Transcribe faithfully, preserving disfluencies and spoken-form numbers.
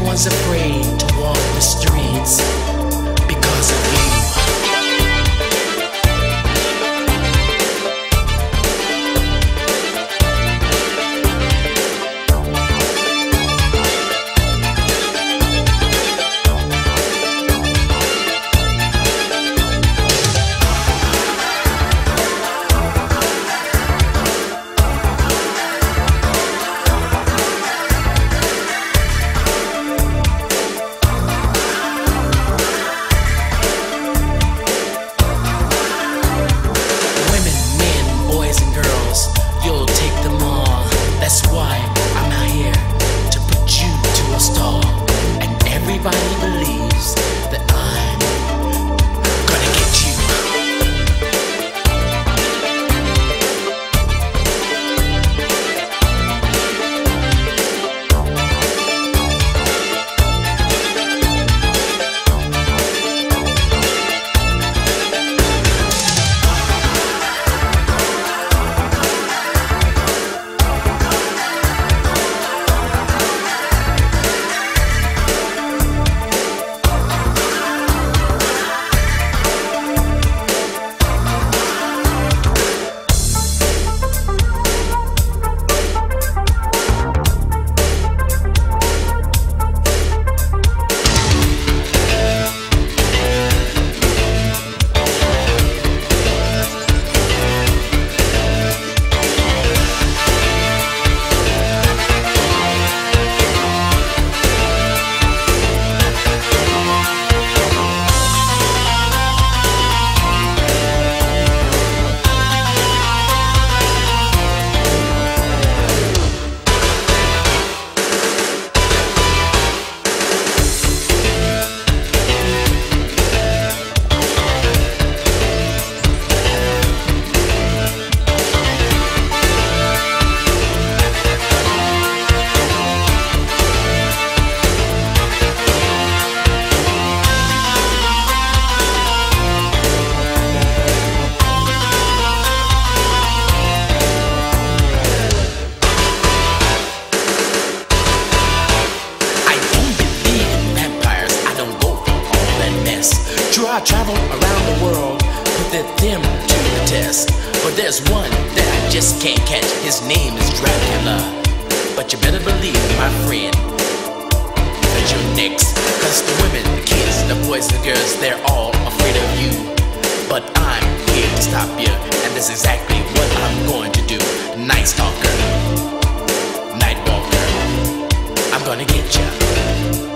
Everyone's afraid to walk the streets because of you. I travel around the world, put them to the test. But there's one that I just can't catch. His name is Dracula. But you better believe, my friend, that you're next. Cause the women, the kids, the boys, the girls, they're all afraid of you. But I'm here to stop you, and that's exactly what I'm going to do. Nightstalker, Nightwalker, I'm gonna get ya.